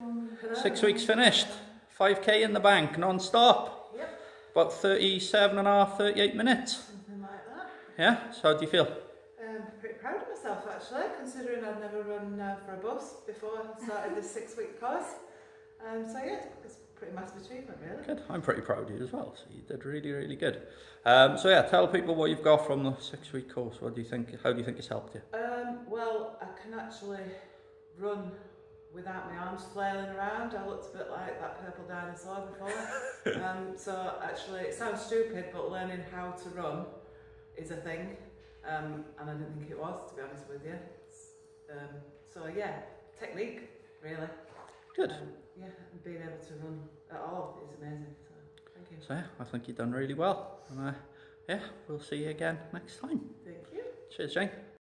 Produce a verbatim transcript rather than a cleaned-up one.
Six weeks finished, five K in the bank, non-stop. Yep. About thirty-seven and a half, thirty-eight minutes. Something like that. Yeah, so how do you feel? Um, pretty proud of myself actually, considering I'd never run uh, for a bus before I started this six week course. Um, so yeah, it's a pretty massive achievement really. Good, I'm pretty proud of you as well, so you did really, really good. Um, so yeah, tell people what you've got from the six week course. What do you think, how do you think it's helped you? Um, well, I can actually run without my arms flailing around. I looked a bit like that purple dinosaur before. um, so actually, it sounds stupid, but learning how to run is a thing. Um, and I didn't think it was, to be honest with you. Um, so yeah, technique, really. Good. Um, yeah, and being able to run at all is amazing. So thank you. So yeah, I think you've done really well. And uh, yeah, we'll see you again next time. Thank you. Cheers, Jayne.